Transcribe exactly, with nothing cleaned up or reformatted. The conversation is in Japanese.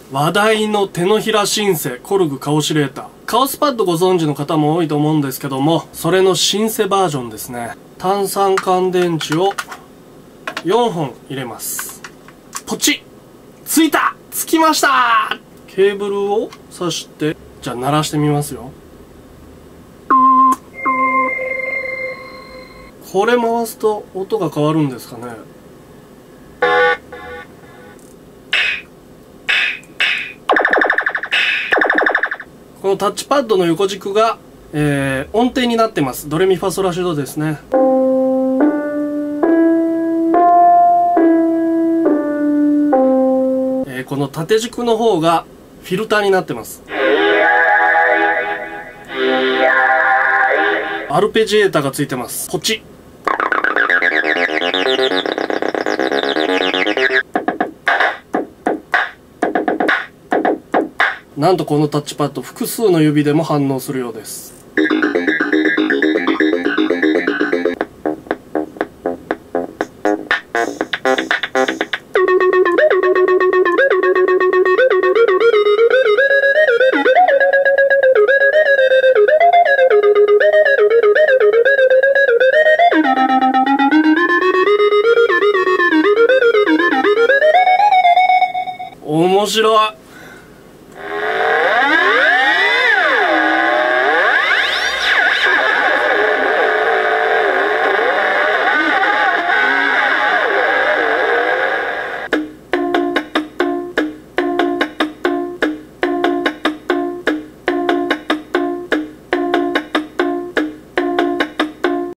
話題の手のひらシンセコルグカオシレーター。カオスパッドご存知の方も多いと思うんですけども、それのシンセバージョンですね。単三乾電池をよんほん入れます。ポチッ、ついた、つきました。ケーブルを挿して、じゃあ鳴らしてみますよ。これ回すと音が変わるんですかね。このタッチパッドの横軸が、えー、音程になってます。ドレミファソラシドですね。えー、この縦軸の方がフィルターになってます。アルペジエータがついてます。ポチッ。なんとこのタッチパッド複数の指でも反応するようです。面白い。